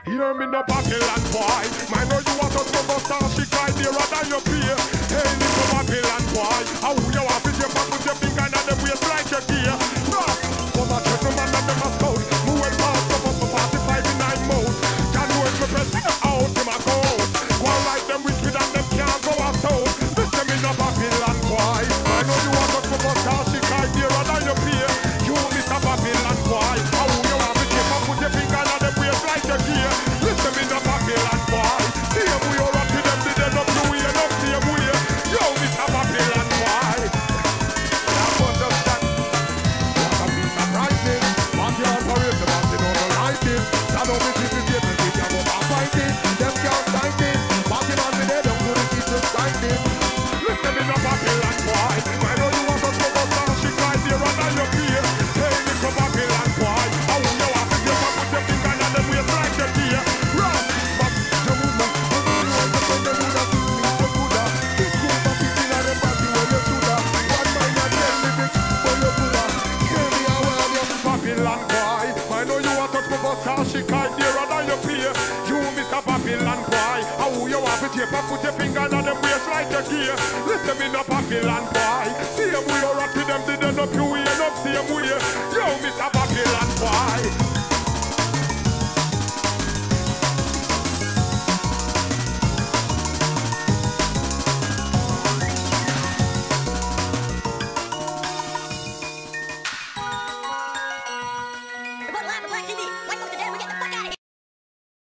Hear me no Babylon boy. I know you want to go star, she cry dearer than your peer. Hey, little Babylon boy. How you want to your back with your finger and them waist like your gear. No, for my gentleman and them a scout. Move well past up for 45 in 9 mode. Can't do it to press out in my code. Go and like them wicked and them can't go out toad. Listen me no Babylon boy. I know you want to go star, she cry dearer than your peer. You Mr. Babylon boy. How you want to your back with your finger and them waist like your gear. Listen me no Babylon boy. See them we all up to them, they don't know we are not see them we. Yo, Mr. Babylon boy. Now understand. What a piece of pricing. What you operate about, they don't like this. Now don't be people here, they can't go back fight this. Them can't sign this. Party man with them, don't put it to sign this. Listen me no Babylon boy. I know you want to go for star, she cry dearer than your peer. Hey, little Babylon boy. How you want to give up with your finger and them waist like your gear. Run, but the woman, you want to send the Buddha to me, the Buddha. This group of people are the party where you should have. One mind and 10 minutes for your Buddha. Give me a word, you Babylon boy. I know you want to go for star, she cry dearer than your peer. You Mr. Babylon boy. How you want to take up, put your finger and them waist like your gear. Listen me no Babylon boy. See them we are up to them, they don't know you, we are not see them we. Yo Mr. Babylon boy.